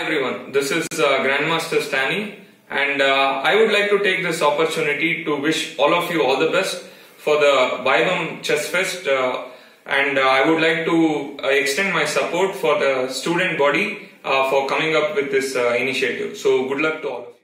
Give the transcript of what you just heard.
everyone, this is Grandmaster Stanny, and I would like to take this opportunity to wish all of you all the best for the Baivam Chess Fest, and I would like to extend my support for the student body for coming up with this initiative. So good luck to all of you.